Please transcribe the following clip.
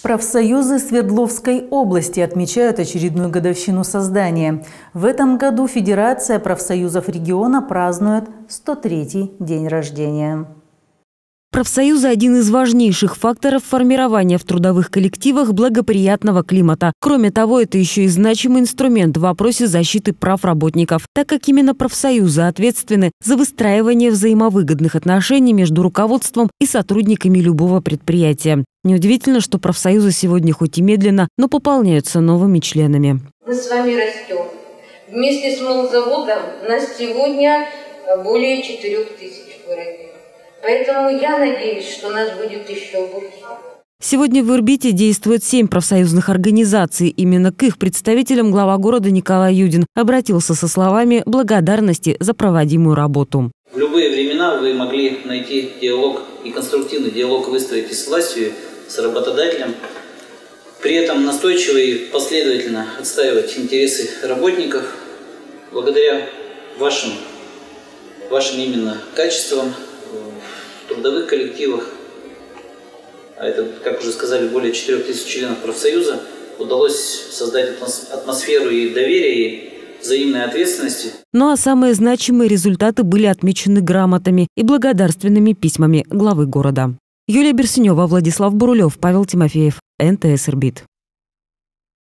Профсоюзы Свердловской области отмечают очередную годовщину создания. В этом году Федерация профсоюзов региона празднует 103-й день рождения. Профсоюзы – один из важнейших факторов формирования в трудовых коллективах благоприятного климата. Кроме того, это еще и значимый инструмент в вопросе защиты прав работников, так как именно профсоюзы ответственны за выстраивание взаимовыгодных отношений между руководством и сотрудниками любого предприятия. Неудивительно, что профсоюзы сегодня хоть и медленно, но пополняются новыми членами. Мы с вами растем. Вместе с молзаводом нас сегодня более 4000 в городе. Поэтому я надеюсь, что нас будет еще больше. Сегодня в Ирбите действует 7 профсоюзных организаций. Именно к их представителям глава города Николай Юдин обратился со словами благодарности за проводимую работу. В любые времена вы могли найти диалог и конструктивный диалог выстроить и с властью, с работодателем. При этом настойчиво и последовательно отстаивать интересы работников. Благодаря вашим именно качествам в трудовых коллективах, а это, как уже сказали, более 4000 членов профсоюза, удалось создать атмосферу и доверия, и взаимной ответственности. Ну а самые значимые результаты были отмечены грамотами и благодарственными письмами главы города. Юлия Берсенева, Владислав Бурулев, Павел Тимофеев, НТС Ирбит.